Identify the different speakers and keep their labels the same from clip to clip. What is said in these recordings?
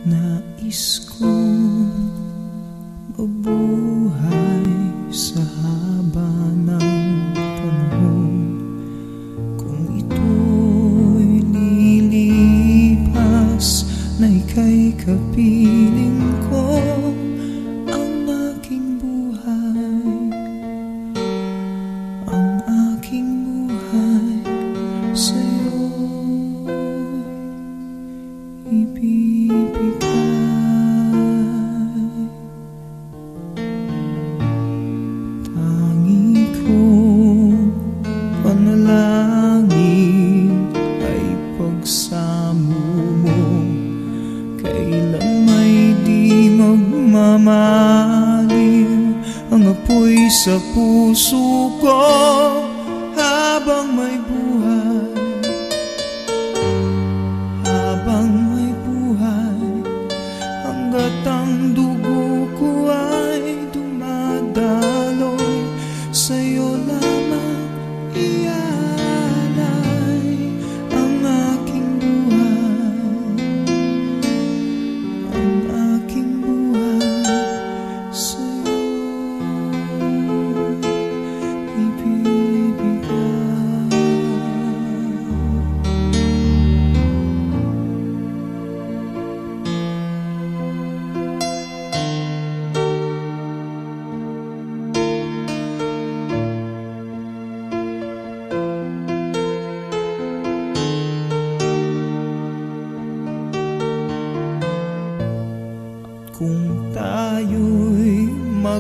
Speaker 1: Nais kong mabuhay sa haba ng panahon. Kung ito'y lilipas na ika'y kapiling ko, ang aking buhay, ang aking buhay sa'yo ibibigay. Tangi kong panalangin ay pagsamo mo, kailan may di magmamaliw ang apoy sa puso ko habang may buhay. Habang may buhay, hanggat ang dugo ko ay dumadaloy, sa'yo lamang ialay ang aking buhay, ang aking buhay sa'yo ibibigay. Kung tayo'y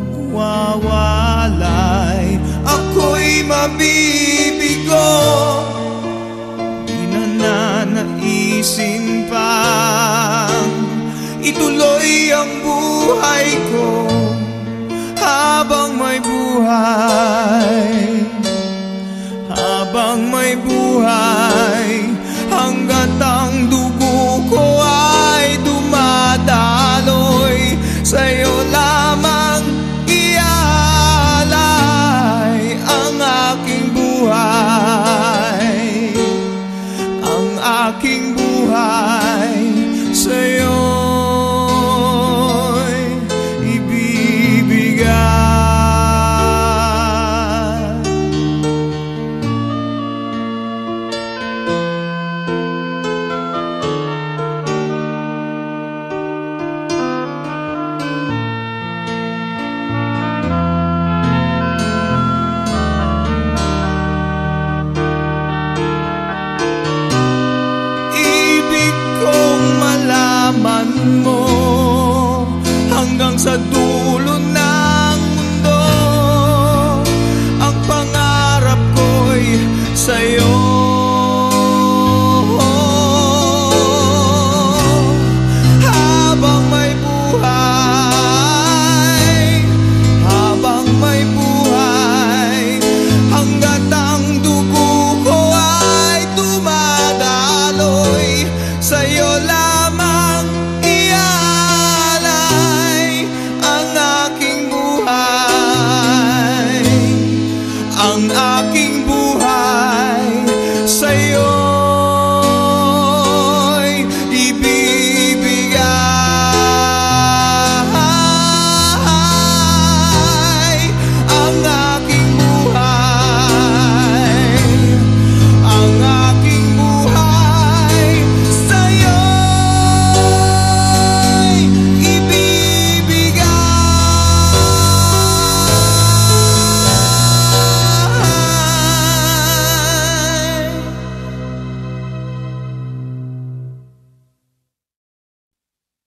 Speaker 1: magwawalay, ako'y mabibigo. Di na nanaisin pang ituloy ang buhay ko habang may buhay. Habang may buhay, hanggat ang dugo ko ay dumadaloy, sa'yo lamang ialay ang aking buhay, ang aking buhay sa'yo'y ibibigay. Mo hanggang sa